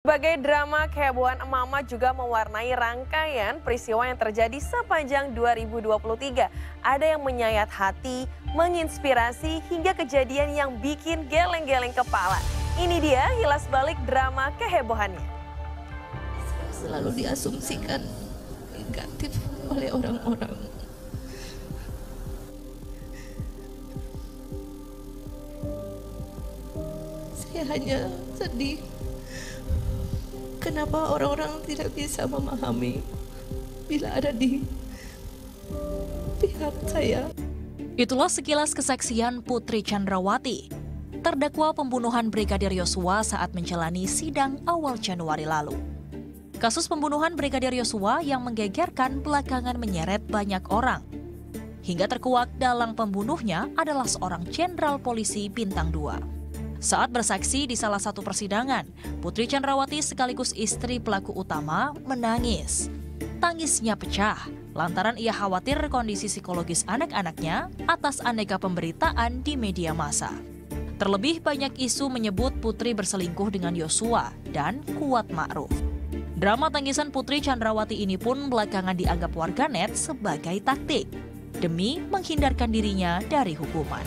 Berbagai drama kehebohan emak-emak juga mewarnai rangkaian peristiwa yang terjadi sepanjang 2023. Ada yang menyayat hati, menginspirasi, hingga kejadian yang bikin geleng-geleng kepala. Ini dia kilas balik drama kehebohannya. Selalu diasumsikan negatif oleh orang-orang. Saya hanya sedih. Kenapa orang-orang tidak bisa memahami bila ada di pihak saya? Itulah sekilas kesaksian Putri Chandrawati, terdakwa pembunuhan Brigadir Yosua saat menjalani sidang awal Januari lalu. Kasus pembunuhan Brigadir Yosua yang menggegerkan belakangan menyeret banyak orang. Hingga terkuak dalang pembunuhnya adalah seorang jenderal polisi bintang 2. Saat bersaksi di salah satu persidangan, Putri Chandrawati sekaligus istri pelaku utama menangis. Tangisnya pecah lantaran ia khawatir kondisi psikologis anak-anaknya atas aneka pemberitaan di media massa. Terlebih banyak isu menyebut Putri berselingkuh dengan Yosua dan Kuat Ma'ruf. Drama tangisan Putri Chandrawati ini pun belakangan dianggap warganet sebagai taktik demi menghindarkan dirinya dari hukuman.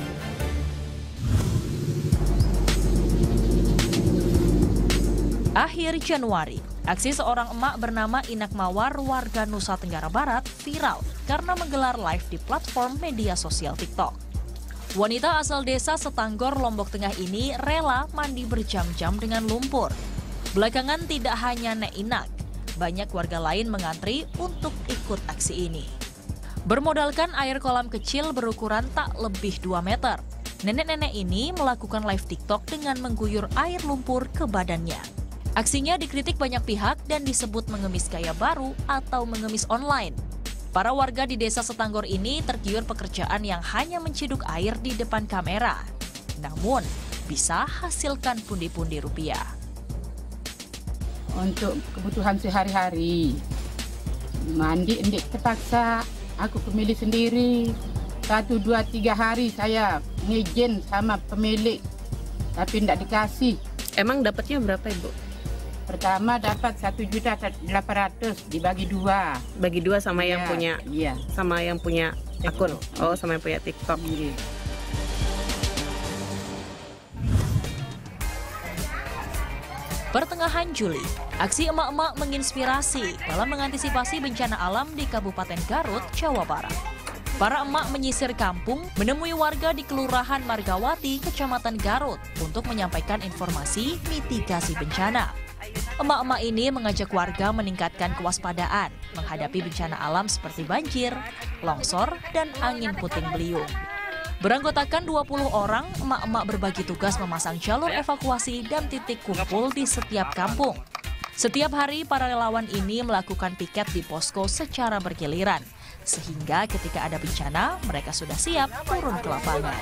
Akhir Januari, aksi seorang emak bernama Inak Mawar warga Nusa Tenggara Barat viral karena menggelar live di platform media sosial TikTok. Wanita asal desa Setanggor, Lombok Tengah ini rela mandi berjam-jam dengan lumpur. Belakangan tidak hanya Nek Inak, banyak warga lain mengantri untuk ikut aksi ini. Bermodalkan air kolam kecil berukuran tak lebih 2 meter, nenek-nenek ini melakukan live TikTok dengan mengguyur air lumpur ke badannya. Aksinya dikritik banyak pihak dan disebut mengemis gaya baru atau mengemis online. Para warga di desa Setanggor ini tergiur pekerjaan yang hanya menciduk air di depan kamera. Namun, bisa hasilkan pundi-pundi rupiah. Untuk kebutuhan sehari-hari, mandi endik terpaksa, aku pemilik sendiri. 1, 2, 3 hari saya ngizin sama pemilik, tapi tidak dikasih. Emang dapatnya berapa, Ibu? Pertama dapat 1.800.000 dibagi 2. Bagi 2 sama yang punya, iya, sama yang punya akun. Oh, sama yang punya TikTok. Iya. Pertengahan Juli, aksi emak-emak menginspirasi dalam mengantisipasi bencana alam di Kabupaten Garut, Jawa Barat. Para emak menyisir kampung, menemui warga di Kelurahan Margawati, Kecamatan Garut untuk menyampaikan informasi mitigasi bencana. Emak-emak ini mengajak warga meningkatkan kewaspadaan menghadapi bencana alam seperti banjir, longsor, dan angin puting beliung. Beranggotakan 20 orang, emak-emak berbagi tugas memasang jalur evakuasi dan titik kumpul di setiap kampung. Setiap hari, para relawan ini melakukan piket di posko secara bergiliran, sehingga ketika ada bencana, mereka sudah siap turun ke lapangan.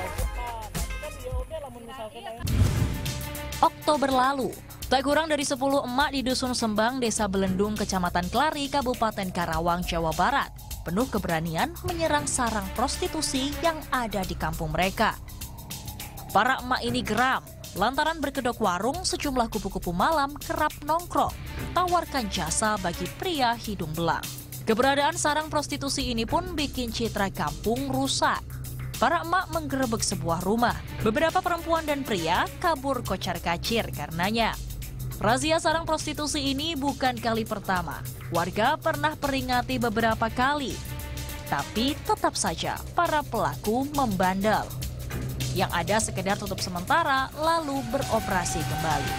Oktober lalu, tak kurang dari 10 emak di Dusun Sembang, Desa Belendung, Kecamatan Klari, Kabupaten Karawang, Jawa Barat, penuh keberanian menyerang sarang prostitusi yang ada di kampung mereka. Para emak ini geram lantaran berkedok warung sejumlah kupu-kupu malam kerap nongkrong, tawarkan jasa bagi pria hidung belang. Keberadaan sarang prostitusi ini pun bikin citra kampung rusak. Para emak menggerebek sebuah rumah. Beberapa perempuan dan pria kabur kocar-kacir karenanya. Razia sarang prostitusi ini bukan kali pertama. Warga pernah peringati beberapa kali. Tapi tetap saja para pelaku membandel. Yang ada sekedar tutup sementara lalu beroperasi kembali.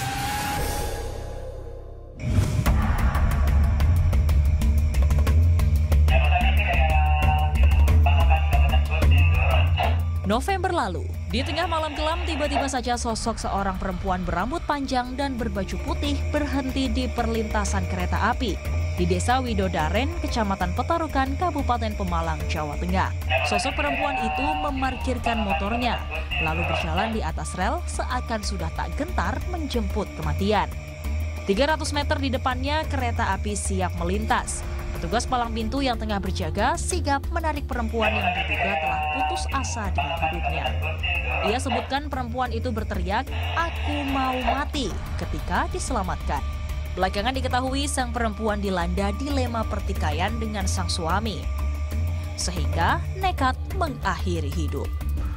November lalu, di tengah malam kelam tiba-tiba saja sosok seorang perempuan berambut panjang dan berbaju putih berhenti di perlintasan kereta api di Desa Widodaren, Kecamatan Petarukan, Kabupaten Pemalang, Jawa Tengah. Sosok perempuan itu memarkirkan motornya, lalu berjalan di atas rel seakan sudah tak gentar menjemput kematian. 300 meter di depannya kereta api siap melintas. Petugas palang pintu yang tengah berjaga sigap menarik perempuan yang diduga telah putus asa dengan hidupnya. Ia sebutkan perempuan itu berteriak, "Aku mau mati," ketika diselamatkan. Belakangan diketahui sang perempuan dilanda dilema pertikaian dengan sang suami, sehingga nekat mengakhiri hidup.